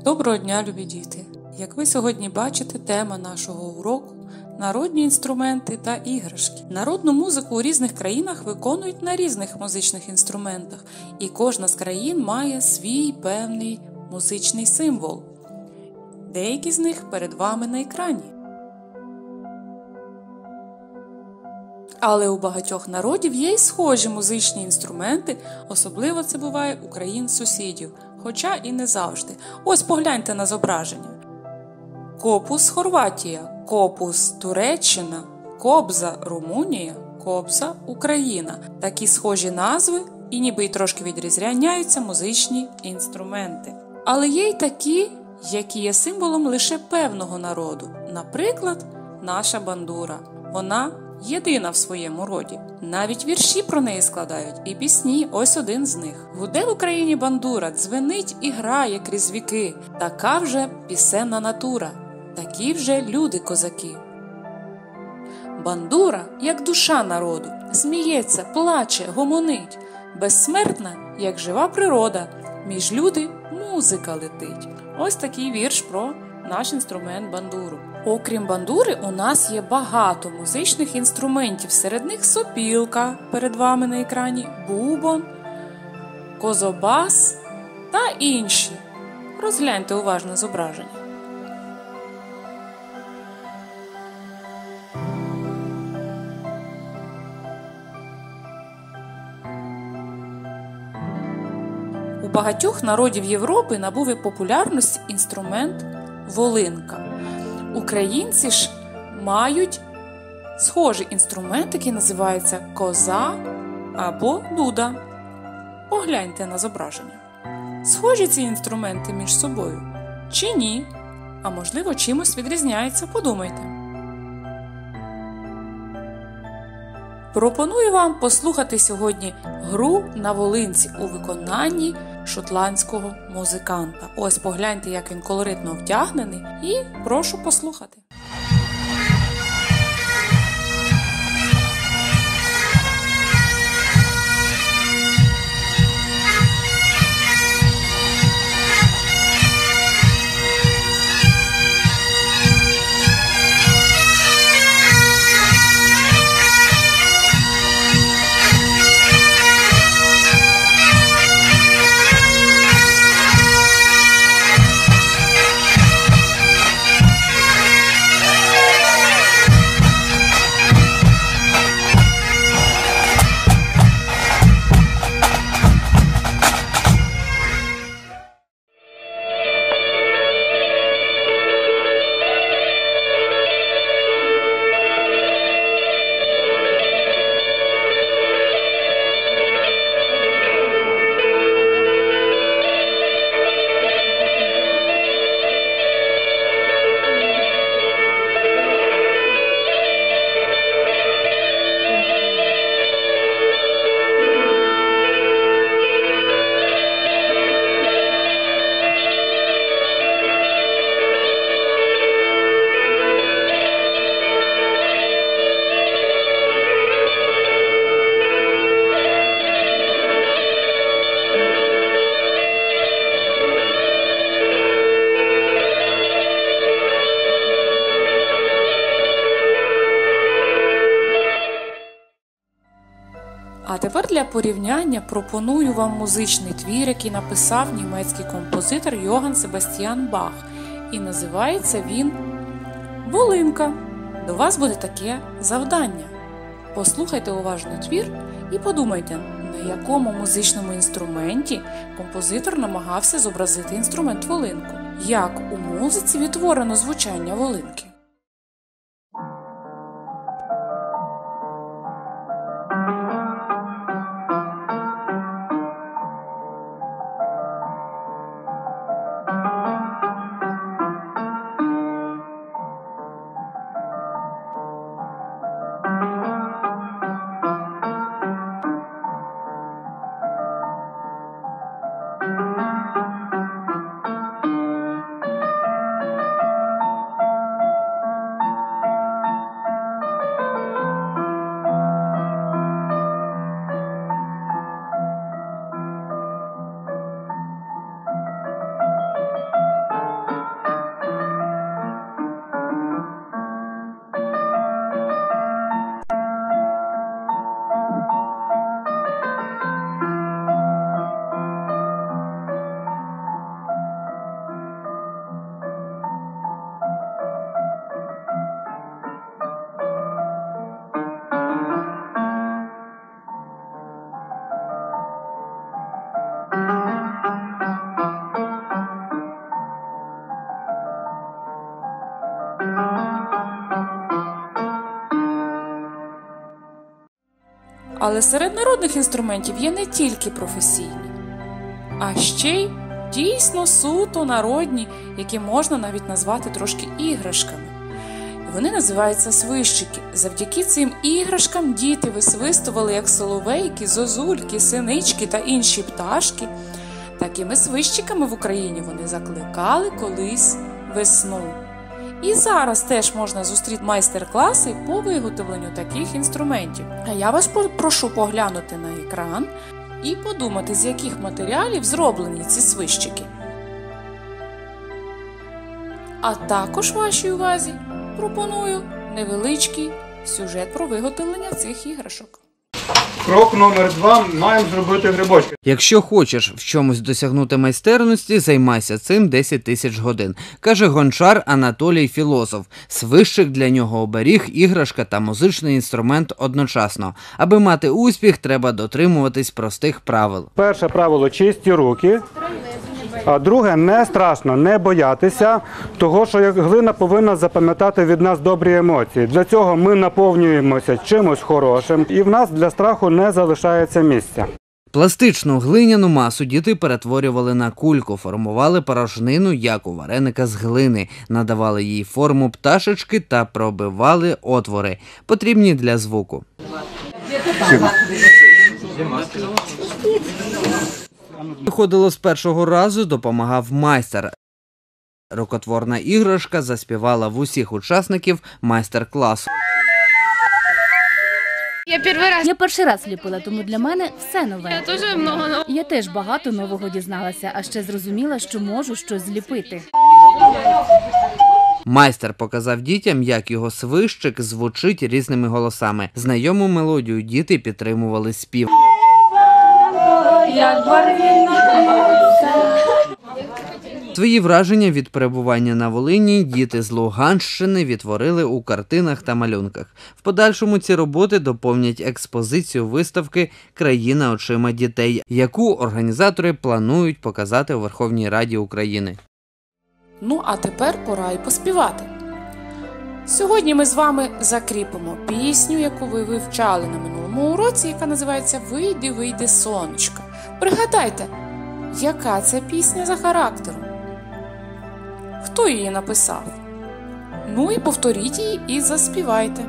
Доброго дня, любі діти! Як ви сьогодні бачите, тема нашого уроку – народні інструменти та іграшки. Народну музику у різних країнах виконують на різних музичних інструментах, і кожна з країн має свій певний музичний символ. Деякі з них перед вами на екрані. Але у багатьох народів є й схожі музичні інструменти, особливо це буває у країн-сусідів, хоча і не завжди. Ось погляньте на зображення. Копус – Хорватія, копус – Туреччина, кобза – Румунія, кобза – Україна. Такі схожі назви і ніби й трошки відрізняються музичні інструменти. Але є й такі, які є символом лише певного народу. Наприклад, наша бандура. Вона єдина в своєму роді. Навіть вірші про неї складають і пісні, ось один з них. Гуде в Україні бандура, дзвенить і грає крізь віки. Така вже пісенна натура, такі вже люди-козаки. Бандура, як душа народу, сміється, плаче, гомонить. Безсмертна, як жива природа, між люди музика летить. Ось такий вірш про наш інструмент бандуру. Окрім бандури, у нас є багато музичних інструментів. Серед них сопілка, перед вами на екрані, бубон, козобас та інші. Розгляньте уважно зображення. У багатьох народів Європи набув популярність інструмент волинка. Українці ж мають схожий інструмент, який називається коза або дуда. Погляньте на зображення. Схожі ці інструменти між собою? Чи ні? А можливо, чимось відрізняються? Подумайте. Пропоную вам послухати сьогодні гру на волинці у виконанні шотландського музиканта. Ось погляньте, як він колоритно вдягнений, і прошу послухати. А тепер для порівняння пропоную вам музичний твір, який написав німецький композитор Йоганн Себастьян Бах. І називається він «Волинка». До вас буде таке завдання. Послухайте уважно твір і подумайте, на якому музичному інструменті композитор намагався зобразити інструмент волинку. Як у музиці відтворено звучання волинки. Але серед народних інструментів є не тільки професійні, а ще й дійсно суто народні, які можна навіть назвати трошки іграшками. Вони називаються свищики. Завдяки цим іграшкам діти висвистували як соловейки, зозульки, синички та інші пташки. Такими свищиками в Україні вони закликали колись весну. І зараз теж можна зустріти майстер-класи по виготовленню таких інструментів. А я вас прошу поглянути на екран і подумати, з яких матеріалів зроблені ці свищики. А також вашій увазі пропоную невеличкий сюжет про виготовлення цих іграшок. Крок номер 2. Маємо зробити грибочки. Якщо хочеш в чомусь досягнути майстерності, займайся цим 10 тисяч годин, каже гончар Анатолій Філософ. Свищик для нього оберіг, іграшка та музичний інструмент одночасно. Аби мати успіх, треба дотримуватись простих правил. Перше правило – чисті руки. А друге – не страшно, не боятися, того, що глина повинна запам'ятати від нас добрі емоції. Для цього ми наповнюємося чимось хорошим, і в нас для страху не залишається місця. Пластичну глиняну масу діти перетворювали на кульку, формували порожнину, як у вареника з глини, надавали їй форму пташечки та пробивали отвори, потрібні для звуку. Виходило з першого разу, допомагав майстер. Рукотворна іграшка заспівала в усіх учасників майстер-класу. Я перший раз ліпила, тому для мене все нове. Я теж багато нового дізналася, а ще зрозуміла, що можу щось зліпити. Майстер показав дітям, як його свищик звучить різними голосами. Знайому мелодію діти підтримували спів. Свої враження від перебування на Волині діти з Луганщини відтворили у картинах та малюнках. В подальшому ці роботи доповнять експозицію виставки «Країна очима дітей», яку організатори планують показати у Верховній Раді України. Ну, а тепер пора й поспівати. Сьогодні ми з вами закріпимо пісню, яку ви вивчали на минулому уроці, яка називається «Вийди, вийди, сонечко». Пригадайте, яка це пісня за характером? Хто її написав? Ну і повторіть її і заспівайте.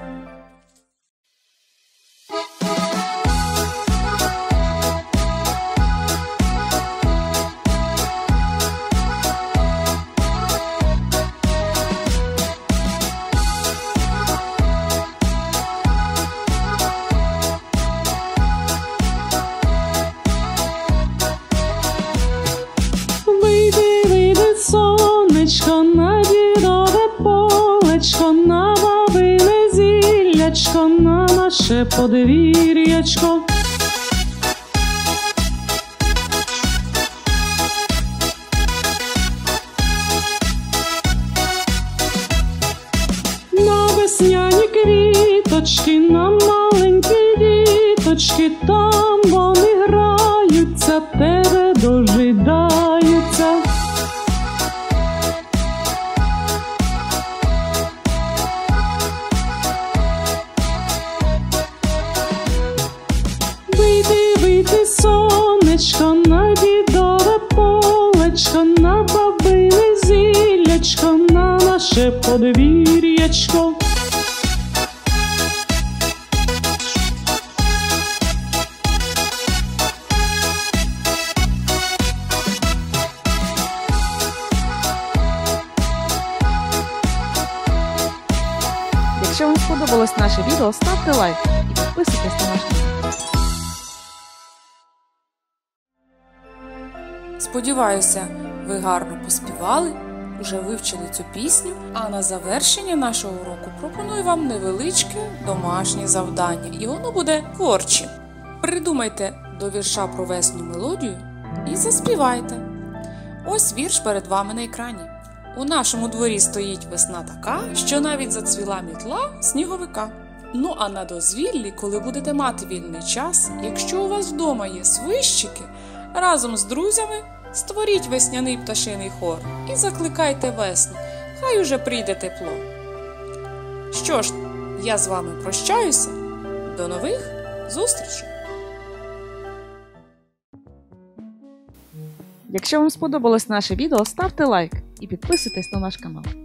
Сонечко на дідове полечко, на бабине зіллячко, на наше подвір'ячко. На весняні квіточки, на маленькі діточки, там вони граються, тебе дожидаються. Вийди, сонечко, на дідове полечко, на бабине зіллячко, на наше подвір'ячко. Якщо вам сподобалось наше відео, ставте лайк і підписуйтесь на наш канал. Сподіваюся, ви гарно поспівали, вже вивчили цю пісню, а на завершення нашого уроку пропоную вам невеличке домашнє завдання, і воно буде творчим. Придумайте до вірша про весну мелодію і заспівайте. Ось вірш перед вами на екрані. У нашому дворі стоїть весна така, що навіть зацвіла мітла сніговика. Ну а на дозвіллі, коли будете мати вільний час, якщо у вас вдома є свищики, разом з друзями створіть весняний пташиний хор і закликайте весну, хай уже прийде тепло. Що ж, я з вами прощаюся, до нових зустрічі! Якщо вам сподобалось наше відео, ставте лайк і підписуйтесь на наш канал.